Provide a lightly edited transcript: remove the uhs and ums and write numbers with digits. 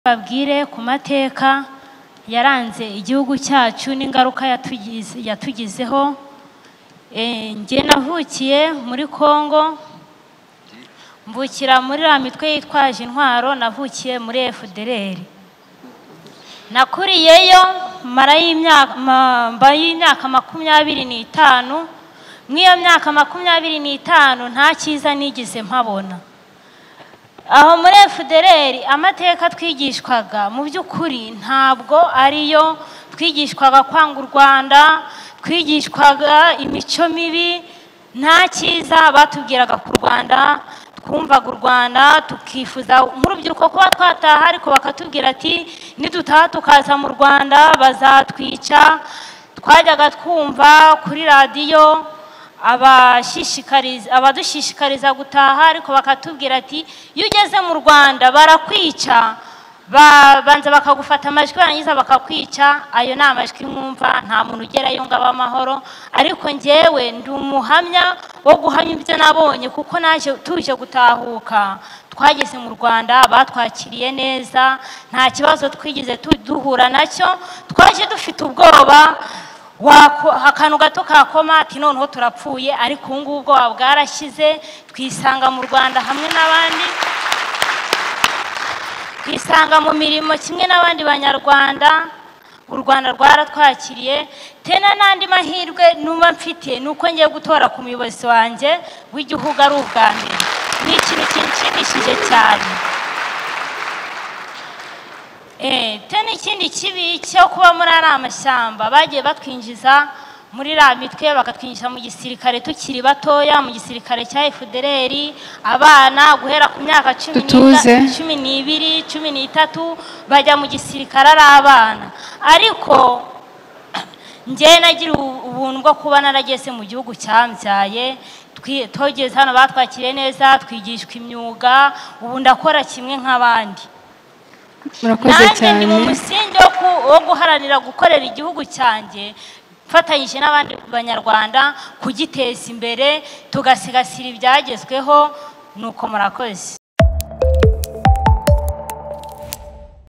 babwire ku mateka yaranze igihugu cyacu n'ingaruka yatugizeho. Nge navukiye muri Kongo, mvukira muri mitwe yitwaje intwaro, navukiye muri FDLR. Nakuriyeyo mara y'imyaka 25. Mwiyo myaka 25 nta cyiza nigize mpabona. Aho muri FDLR amateka twigishwaga mu by'ukuri ntabwo ariyo. Twigishwaga kwanga u Rwanda, twigishwaga imico mibi, nta cyiza batubwiraga ku Rwanda. Twumvaga u Rwanda tukifuza nk'urubyiruko kuba twataha, ariko bakatubwira ati nidutaha tukaza mu Rwanda bazatwica. Twajyaga twumva kuri radiyo abadushishikariza gutaha, ariko bakatubwira ati iyo ugeze mu Rwanda barakwica, banza bakagufata amajwi barangiza bakakwica. Ayo ni amajwi mwumva, nta muntu ugerayo ngo abe amahoro. Ariko njyewe ndi umuhamya wo guhamya ibyo nabonye, kuko naje tuje gutahuka. Twageze mu Rwanda batwakiriye neza, nta kibazo twigize duhura nacyo. Twaje dufite ubwoba, akantu gato kakoma ati noneho turapfuye, ariko ubu ngubu ubwoba bwarashize. Twisanga mu Rwanda hamwe n'abandi, twisanga mu mirimo kimwe n'abandi banyarwanda. U Rwanda rwaratwakiriye. Tena n'andi mahirwe numva mfite nuko ngiye gutora ku muyobozi wanjye w'igihugu ari ubwa mbere. Ni ikintu kinshimishije cyane. Tena ikindi kibi cyo kuba muri ari amashyamba, bagiye batwinjiza muri mitwe bakatwinjiza mu gisirikare tukiri batoya, mu gisirikare cya FDLR. Abana guhera ku myaka 12, 13 bajya mu gisirikare ari abana. Ariko nge nagira ubuntu bwo kuba narageze mu gihugu cyambyaye. Togeze hano batwakiriye neza, twigishwa imyuga, ubu ndakora kimwe nk'abandi. Murakoze cyane. Ni mu musingi wo guharanira gukorera igihugu cyanjye, fatanyije n'abandi banyarwanda kugiteza imbere, tugasigasira ibyagezweho. Nuko murakoze.